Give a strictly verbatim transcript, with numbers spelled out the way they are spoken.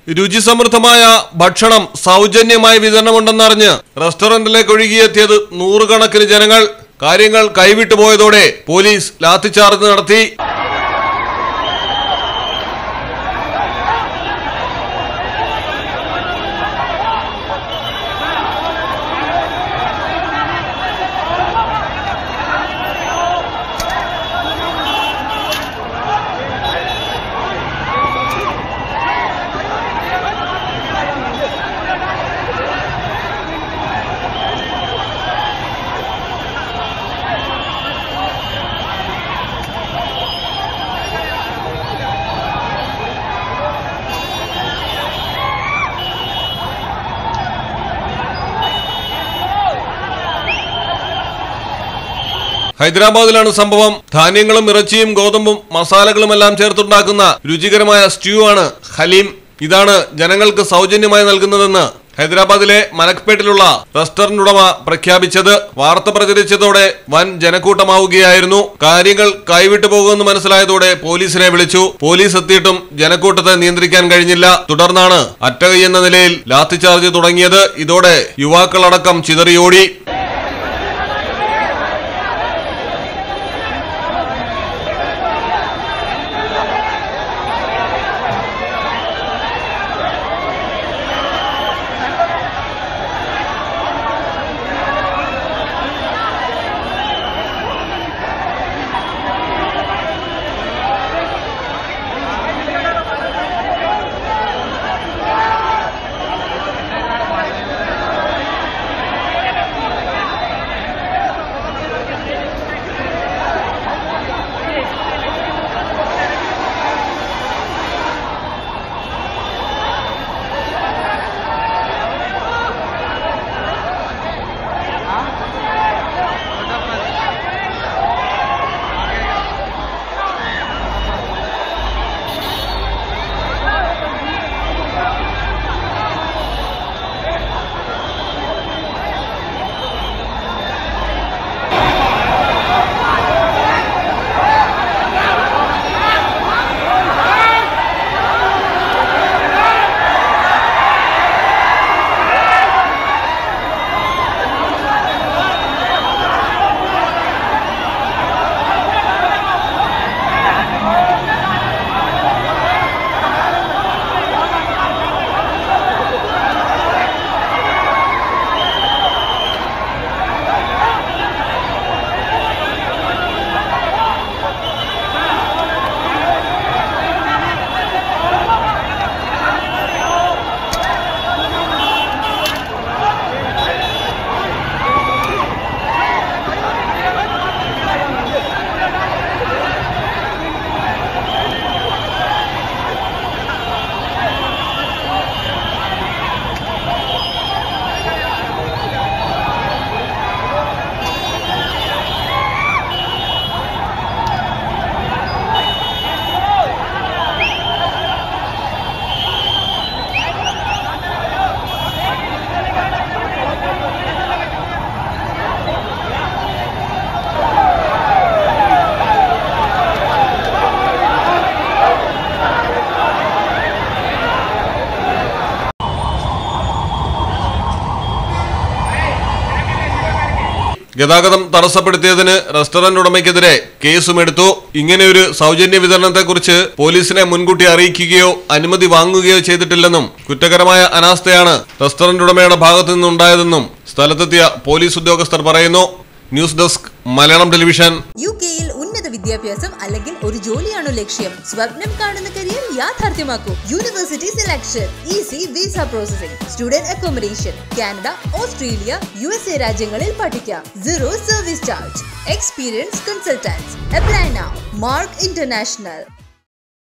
രുചിസമൃദ്ധമായ ഭക്ഷണം സൗജന്യമായി വിതരണമുണ്ടെന്നറിഞ്ഞ് റെസ്റ്റോറന്റിലേക്ക് ഒഴുകിയെത്തിയത് നൂറുകണക്കിന് ജനങ്ങൾ. കാര്യങ്ങൾ കൈവിട്ടു പോയതോടെ പോലീസ് ലാത്തിച്ചാർജ് നടത്തി. ഹൈദരാബാദിലാണ് സംഭവം. ധാന്യങ്ങളും ഇറച്ചിയും ഗോതമ്പും മസാലകളുമെല്ലാം ചേർത്തുണ്ടാക്കുന്ന രുചികരമായ സ്റ്റ്യൂ ആണ് ഹലീം. ഇതാണ് ജനങ്ങൾക്ക് സൗജന്യമായി നൽകുന്നതെന്ന് ഹൈദരാബാദിലെ മലക്പേട്ടിലുള്ള റെസ്റ്റോറന്റ് ഉടമ പ്രഖ്യാപിച്ചത്. വാർത്ത പ്രചരിച്ചതോടെ വൻ ജനക്കൂട്ടമാവുകയായിരുന്നു. കാര്യങ്ങൾ കൈവിട്ടു പോകുമെന്ന് മനസ്സിലായതോടെ പോലീസിനെ വിളിച്ചു. പോലീസ് എത്തിയിട്ടും ജനക്കൂട്ടത്തെ നിയന്ത്രിക്കാൻ കഴിഞ്ഞില്ല. തുടർന്നാണ് അറ്റകൈ എന്ന നിലയിൽ ലാത്തിചാർജ് തുടങ്ങിയത്. ഇതോടെ യുവാക്കളടക്കം ചിതറിയോടി. ഗതാഗതം തടസ്സപ്പെടുത്തിയതിന് റെസ്റ്റോറന്റ് ഉടമയ്ക്കെതിരെ കേസുമെടുത്തു. ഇങ്ങനെയൊരു സൗജന്യ വിതരണത്തെക്കുറിച്ച് പോലീസിനെ മുൻകൂട്ടി അറിയിക്കുകയോ അനുമതി വാങ്ങുകയോ ചെയ്തിട്ടില്ലെന്നും കുറ്റകരമായ അനാസ്ഥയാണ് റെസ്റ്റോറന്റ് ഉടമയുടെ ഭാഗത്തു നിന്നുണ്ടായതെന്നും സ്ഥലത്തെത്തിയ പോലീസ് ഉദ്യോഗസ്ഥർ പറയുന്നു. News desk Malayalam television. യുകെയിൽ ഉന്നത വിദ്യാഭ്യാസം അല്ലെങ്കിൽ ഒരു ജോലിയാണോ ലക്ഷ്യം? സ്വപ്നം കാണുന്ന കരിയർ യാഥാർത്ഥ്യമാക്കൂ. University selection, easy visa processing, student accommodation, Canada, Australia, U S A രാജ്യങ്ങളിൽ പഠിക്കാം. Zero service charge. Experience consultants. Apply now. Mark international.